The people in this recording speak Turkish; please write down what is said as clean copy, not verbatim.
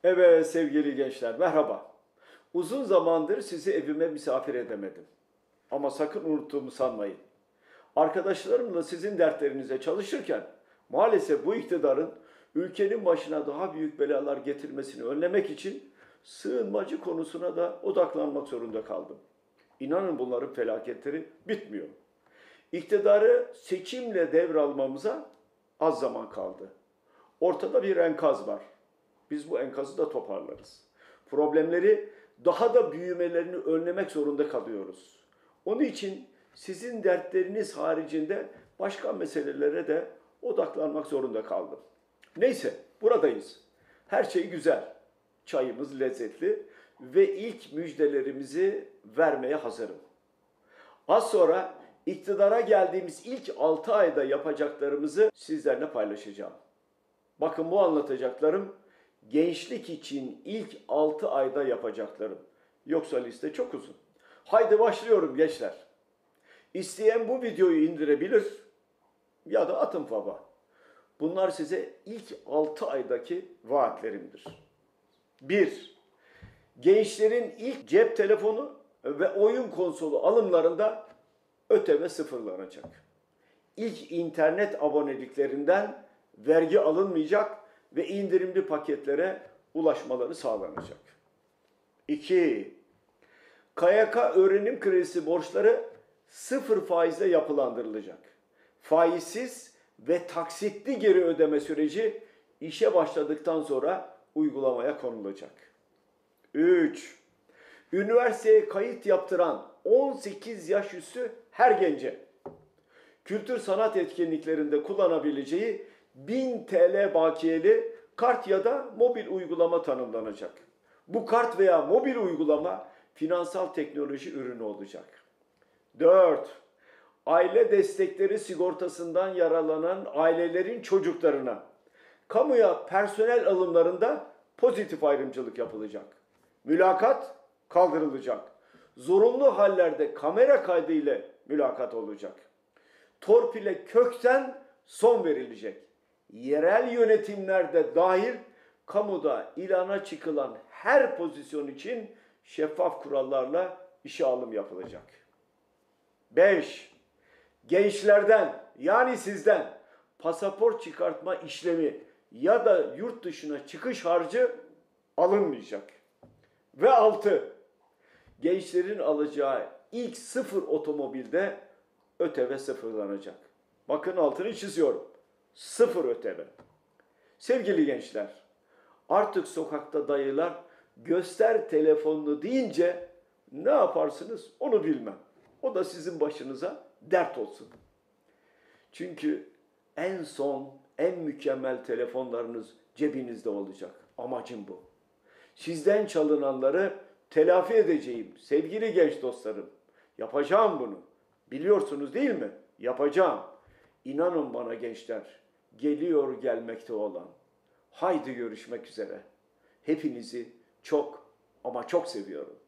Evet sevgili gençler, merhaba. Uzun zamandır sizi evime misafir edemedim. Ama sakın unuttuğumu sanmayın. Arkadaşlarımla sizin dertlerinize çalışırken maalesef bu iktidarın ülkenin başına daha büyük belalar getirmesini önlemek için sığınmacı konusuna da odaklanmak zorunda kaldım. İnanın bunların felaketleri bitmiyor. İktidarı seçimle devralmamıza az zaman kaldı. Ortada bir enkaz var. Biz bu enkazı da toparlarız. Problemleri daha da büyümelerini önlemek zorunda kalıyoruz. Onun için sizin dertleriniz haricinde başka meselelere de odaklanmak zorunda kaldım. Neyse, buradayız. Her şey güzel. Çayımız lezzetli ve ilk müjdelerimizi vermeye hazırım. Az sonra iktidara geldiğimiz ilk 6 ayda yapacaklarımızı sizlerle paylaşacağım. Bakın bu anlatacaklarım gençlik için ilk 6 ayda yapacaklarım. Yoksa liste çok uzun. Haydi başlıyorum gençler. İsteyen bu videoyu indirebilir ya da atın faba. Bunlar size ilk 6 aydaki vaatlerimdir. 1. Gençlerin ilk cep telefonu ve oyun konsolu alımlarında ÖTV sıfırlanacak. İlk internet aboneliklerinden vergi alınmayacak ve indirimli paketlere ulaşmaları sağlanacak. 2. KYK öğrenim kredisi borçları sıfır faizle yapılandırılacak. Faizsiz ve taksitli geri ödeme süreci işe başladıktan sonra uygulamaya konulacak. 3. Üniversiteye kayıt yaptıran 18 yaş üstü her gence kültür sanat etkinliklerinde kullanabileceği 1000 TL bakiyeli kart ya da mobil uygulama tanımlanacak. Bu kart veya mobil uygulama finansal teknoloji ürünü olacak. 4. Aile destekleri sigortasından yararlanan ailelerin çocuklarına kamuya personel alımlarında pozitif ayrımcılık yapılacak. Mülakat kaldırılacak. Zorunlu hallerde kamera kaydı ile mülakat olacak. Torpile kökten son verilecek. Yerel yönetimlerde dahil kamuda ilana çıkılan her pozisyon için şeffaf kurallarla işe alım yapılacak. 5. Gençlerden yani sizden pasaport çıkartma işlemi ya da yurt dışına çıkış harcı alınmayacak. Ve 6. Gençlerin alacağı ilk sıfır otomobilde ÖTV sıfırlanacak. Bakın altını çiziyorum. Sıfır ÖTV. Sevgili gençler, artık sokakta dayılar göster telefonunu deyince ne yaparsınız onu bilmem. O da sizin başınıza dert olsun. Çünkü en son, en mükemmel telefonlarınız cebinizde olacak. Amacım bu. Sizden çalınanları telafi edeceğim sevgili genç dostlarım. Yapacağım bunu. Biliyorsunuz değil mi? Yapacağım. İnanın bana gençler, geliyor gelmekte olan. Haydi görüşmek üzere. Hepinizi çok ama çok seviyorum.